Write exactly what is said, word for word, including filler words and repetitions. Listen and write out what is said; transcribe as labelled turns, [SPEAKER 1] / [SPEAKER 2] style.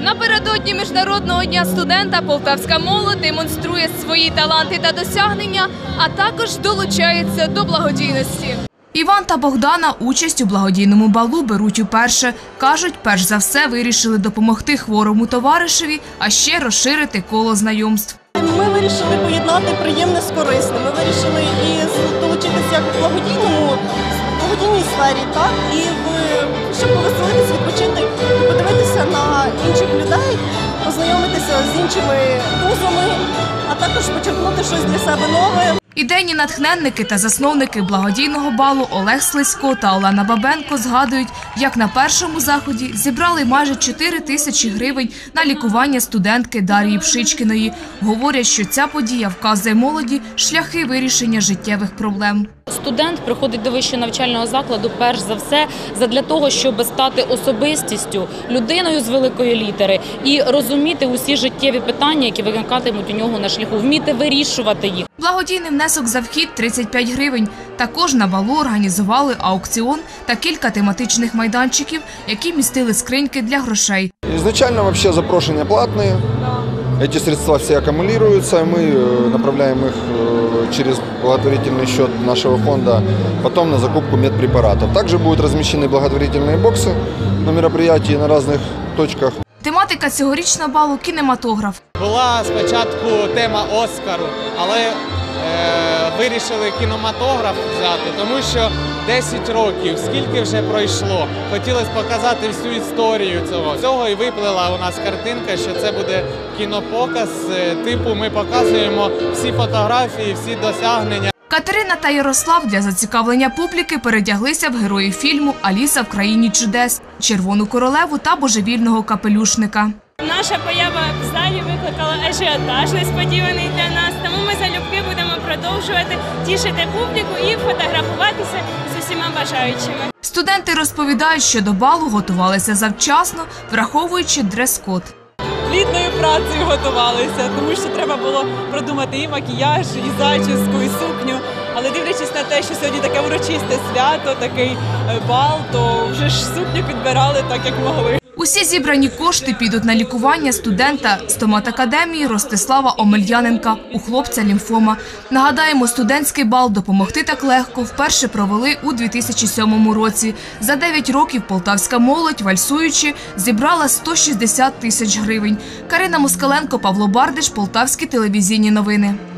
[SPEAKER 1] Напередодні Міжнародного дня студента полтавська молодь демонструє свої таланти та досягнення, а також долучається до благодійності. Іван та Богдана участь у благодійному балу беруть уперше. Кажуть, перш за все вирішили допомогти хворому товаришеві, а ще розширити коло знайомств.
[SPEAKER 2] Ми вирішили поєднати приємне з корисним. Ми вирішили і долучитися як в благодійному, благодійній сфері, так, і в, щоб повеселитися, відпочити, і подивитися на інших людей, познайомитися з іншими вузами, а також почерпнути щось для себе нове.
[SPEAKER 1] Ідейні натхненники та засновники благодійного балу Олег Слизько та Олена Бабенко згадують, як на першому заході зібрали майже чотири тисячі гривень на лікування студентки Дарії Пшичкіної. Говорять, що ця подія вказує молоді шляхи вирішення життєвих проблем.
[SPEAKER 3] Студент приходить до вищого навчального закладу перш за все задля того, щоб стати особистістю, людиною з великої літери і розуміти усі життєві питання, які виникатимуть у нього на шляху, вміти вирішувати їх.
[SPEAKER 1] Благодійний внесок за вхід – тридцять п'ять гривень. Також на балу організували аукціон та кілька тематичних майданчиків, які містили скриньки для грошей.
[SPEAKER 4] Изначально вообще запрошения платные. Эти средства все аккумулируются, мы направляем их через благотворительный счет нашего фонда, потом на закупку медпрепаратов. Также будут размещены благотворительные боксы на мероприятии на разных точках.
[SPEAKER 1] Тематика цьогорічного балу – кінематограф.
[SPEAKER 5] Була спочатку тема Оскару, але е, вирішили кінематограф взяти, тому що десять років, скільки вже пройшло. Хотілося показати всю історію цього. Цього і виплила у нас картинка, що це буде кінопоказ, типу ми показуємо всі фотографії, всі досягнення.
[SPEAKER 1] Катерина та Ярослав для зацікавлення публіки передяглися в героїв фільму «Аліса в країні чудес», «Червону королеву» та «Божевільного капелюшника».
[SPEAKER 6] Наша поява в залі викликала ажіотаж несподіваний для нас, тому ми залюбки будемо продовжувати тішити публіку і фотографуватися з усіма бажаючими.
[SPEAKER 1] Студенти розповідають, що до балу готувалися завчасно, враховуючи дрес-код.
[SPEAKER 7] Плідною працею готувалися, тому що треба було продумати і макіяж, і зачіску, і сукню. Але дивлячись на те, що сьогодні таке урочисте свято, такий бал, то вже ж сукню підбирали так, як могли.
[SPEAKER 1] Усі зібрані кошти підуть на лікування студента стоматакадемії Ростислава Омельяненка. У хлопця лімфома. Нагадаємо, студентський бал «Допомогти так легко» вперше провели у дві тисячі сьомому році. За дев'ять років полтавська молодь, вальсуючи, зібрала сто шістдесят тисяч гривень. Карина Москаленко, Павло Бардиш, Полтавські телевізійні новини.